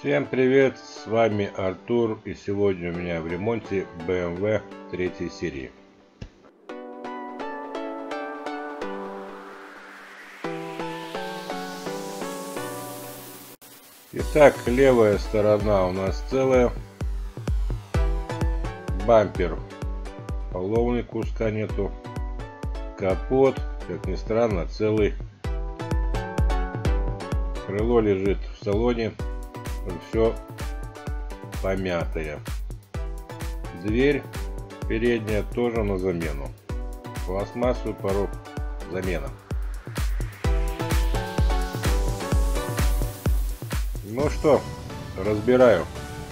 Всем привет, с вами Артур, и сегодня у меня в ремонте BMW 3 серии. Итак, левая сторона у нас целая, бампер поломанный, куска нету, капот, как ни странно, целый, крыло лежит в салоне. Все помятое. Дверь передняя тоже на замену. Пластмассовый порог замена. Ну что, разбираю.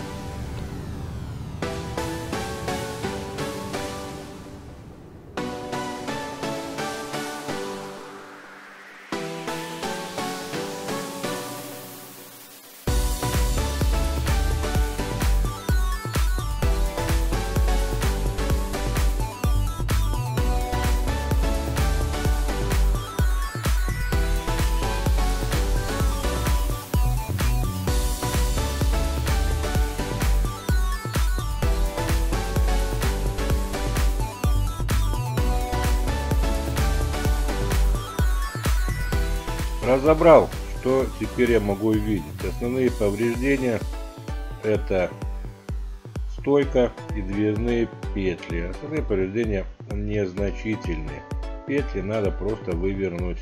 Разобрал, что теперь я могу увидеть. Основные повреждения — это стойка и движные петли. Основные повреждения незначительные. Петли надо просто вывернуть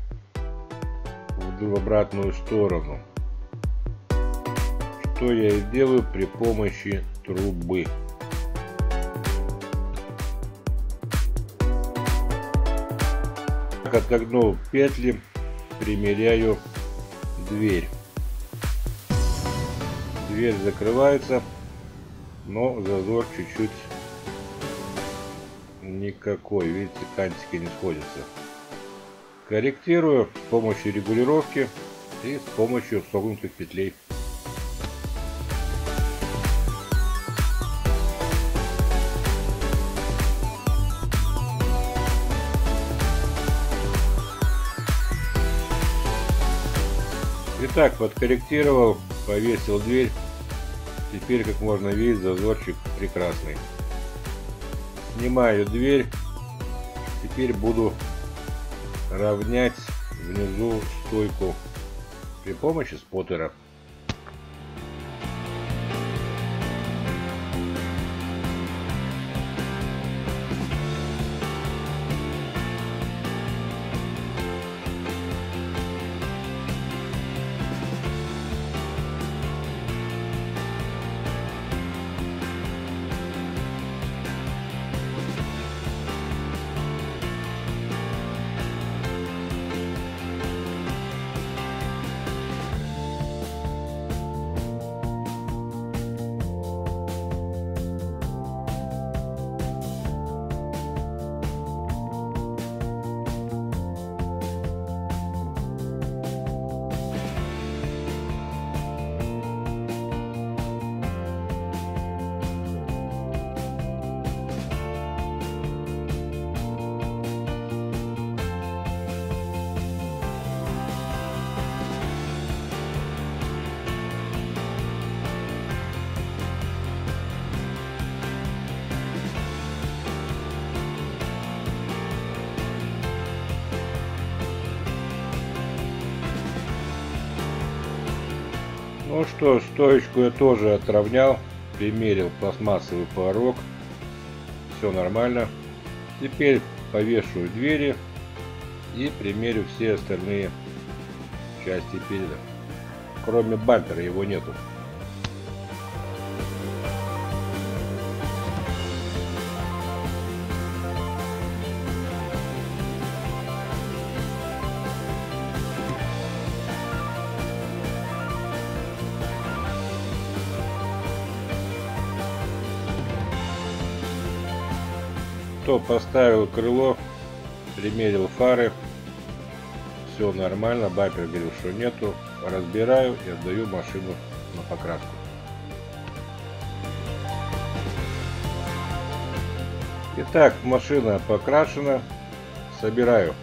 в обратную сторону, что я и делаю при помощи трубы. Отогнул петли, примеряю дверь. Дверь закрывается, но зазор чуть-чуть никакой, видите, кантики не сходятся. Корректирую с помощью регулировки и с помощью согнутых петлей. Итак, подкорректировал, повесил дверь. Теперь, как можно видеть, зазорчик прекрасный. Снимаю дверь. Теперь буду равнять внизу стойку при помощи споттера. Ну что, стоечку я тоже отровнял, примерил пластмассовый порог, все нормально. Теперь повешу двери и примерю все остальные части переда. Кроме бампера, его нету. Поставил крыло, примерил фары, все нормально, бампер говорил, что нету, разбираю и отдаю машину на покраску. Итак, машина покрашена, собираю.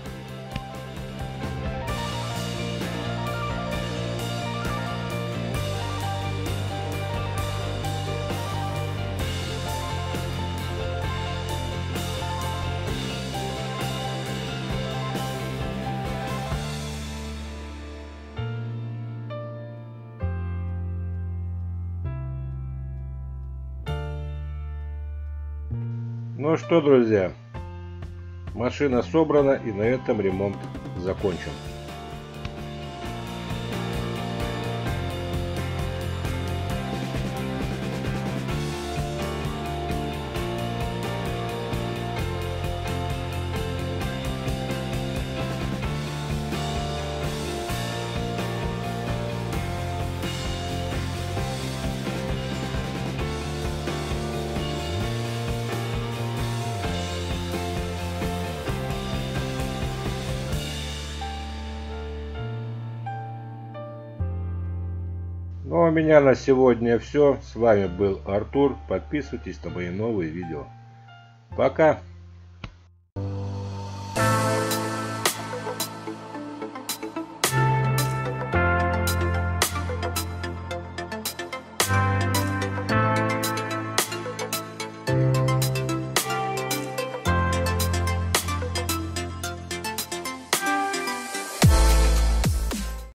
Ну что, друзья, машина собрана, и на этом ремонт закончен. Ну, а у меня на сегодня все. С вами был Артур. Подписывайтесь на мои новые видео. Пока!